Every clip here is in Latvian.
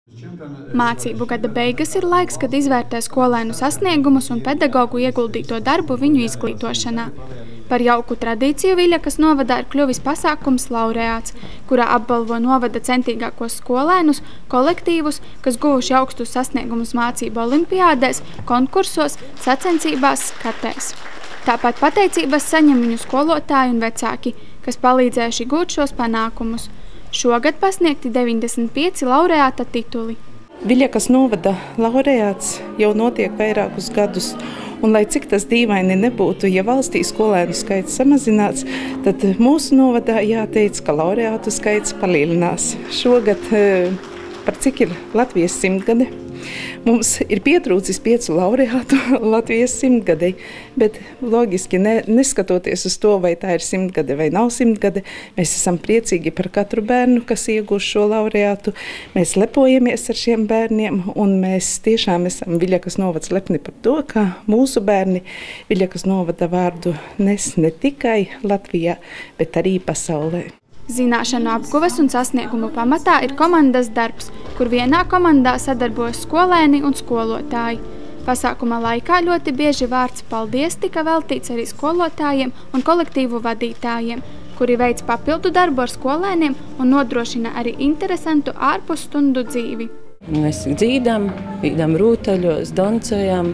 Mācību gada beigas ir laiks, kad izvērtē skolēnu sasniegumus un pedagogu ieguldīto darbu viņu izglītošanā. Par jauku tradīciju Viļakas novadā ir kļuvis pasākums Laureāts, kurā apbalvo novada centīgākos skolēnus, kolektīvus, kas guvuši augstus sasniegumus mācību olimpiādēs, konkursos, sacensībās, skatēs. Tāpat pateicības saņem viņu skolotāji un vecāki, kas palīdzējuši gūt šos panākumus. Šogad pasniegti 95 laureāta tituli. Viļakas novada laureāts jau notiek vairākus gadus, un lai cik tas dīvaini nebūtu, ja valstī skolēnu skaits samazināts, tad mūsu novadā jāteic, ka laureātu skaits palielinās. Šogad, par cik ir Latvijas simtgade, mums ir pietrūcis 5 laureātu Latvijas simtgadei, bet loģiski neskatoties uz to, vai tā ir simtgade vai nav simtgade, mēs esam priecīgi par katru bērnu, kas iegūst šo laureātu. Mēs lepojamies ar šiem bērniem, un mēs tiešām esam Viļakas novads lepni par to, ka mūsu bērni Viļakas novada vārdu nes ne tikai Latvijā, bet arī pasaulē. Zināšanu apguves un sasniegumu pamatā ir komandas darbs, kur vienā komandā sadarbojas skolēni un skolotāji. Pasākuma laikā ļoti bieži vārds paldies tika veltīts arī skolotājiem un kolektīvu vadītājiem, kuri veic papildu darbu ar skolēniem un nodrošina arī interesantu ārpusstundu dzīvi. Mēs dzīdam, īdam rūtaļos, dancojam,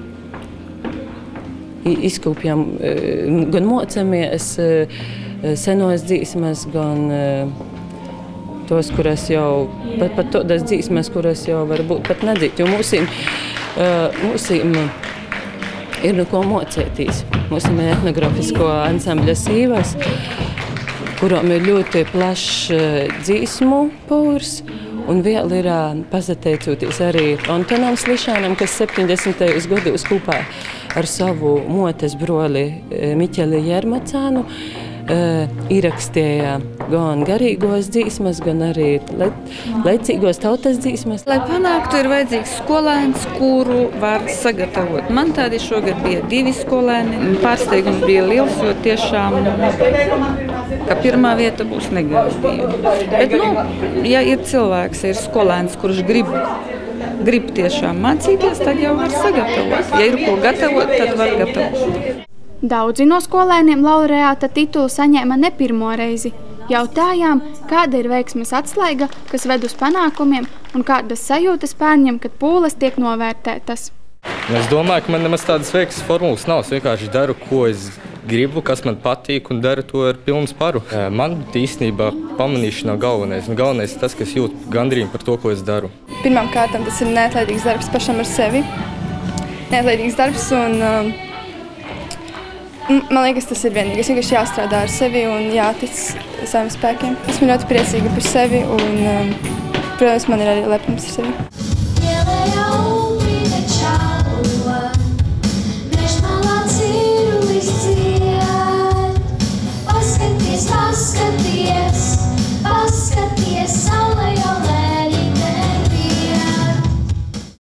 izkūpjam, gan mocamies senos dzīsmes, gan tos, kuras jau, pat todas dzīsmes, kuras jau varbūt pat nedzīt, jo mūsim ir no ko mocētīs. Mūsim ir etnografisko ansambļa sīvas, kurām ir ļoti plašs dzīsmu pūrs, un vēl ir pasateicoties arī Antonam Slišanam, kas 70. gados kopā ar savu motes broli Miķeli Jermacānu ierakstīja gan garīgos dzīsmas, gan arī laicīgos tautas dzīsmas. Lai panāktu, ir vajadzīgs skolēns, kuru var sagatavot. Man tādi šogad bija 2 skolēni. Pārsteigums bija liels, jo tiešām, ka pirmā vieta būs negaidīja. Bet, ja ir cilvēks, ir skolēns, kurš grib tiešām mācīties, tad jau var sagatavot. Ja ir ko gatavot, tad var gatavot. Daudzi no skolēniem laureāta titulu saņēma ne pirmo reizi. Jautājām, kāda ir veiksmes atslēga, kas ved uz panākumiem, un kādas sajūtas bērniem, kad pūles tiek novērtētas. Es domāju, ka man nemaz tādas veiksmes formulas nav. Es vienkārši daru, ko es gribu, kas man patīk, un daru to ar pilnu sparu. Man īstenībā pamanīšana nav galvenais. Galvenais ir tas, ka es jūtu gandrību par to, ko es daru. Pirmām kārtām tas ir neatlaidīgs darbs pašam ar sevi. Neatlaidīgs darbs un man liekas, tas ir vienīgais. Vienkārši jāstrādā ar sevi un jātic saviem spēkiem. Esmu ļoti priecīga par sevi un, protams, man ir arī lepnums ar sevi.